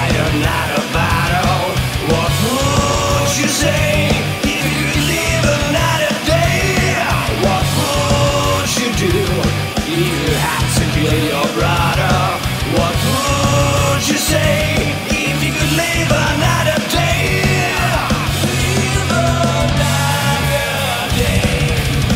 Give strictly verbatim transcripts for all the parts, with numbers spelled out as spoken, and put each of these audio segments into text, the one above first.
fight another battle? What would you say if you could live another day? What would you do if you had to kill your brother? What would you say if you could live another day? Live another day.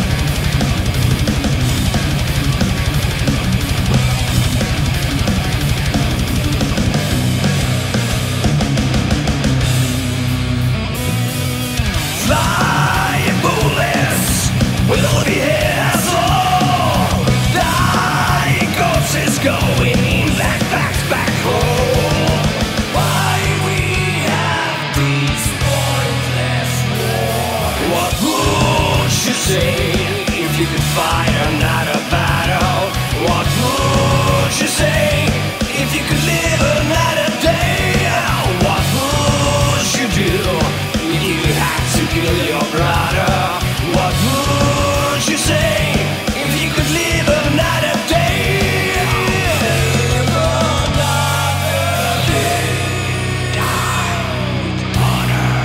Flying bullets will be here so dying corpses going black backs back home. Why we have these pointless wars? What would you say if you could fight another battle? What would you say if you could live another day? What would you do if you had to kill your brother? What would you say if you could live another day? Live another day. Die with honor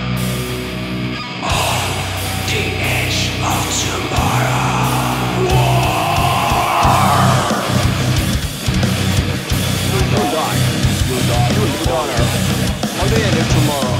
on the edge of tomorrow. War. You'll die. You'll die. You'll live with honor on the edge of tomorrow.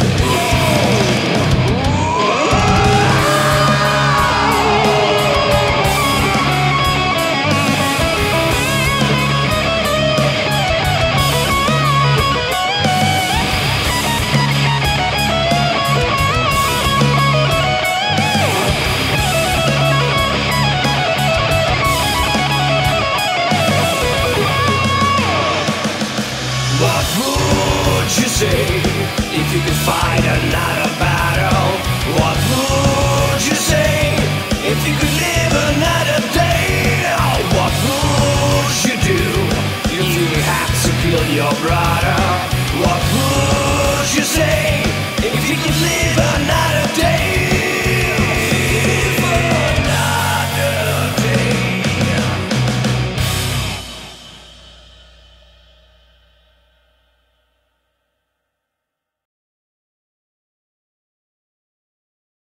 What would you say if you could fight another battle? What would you say if you could live another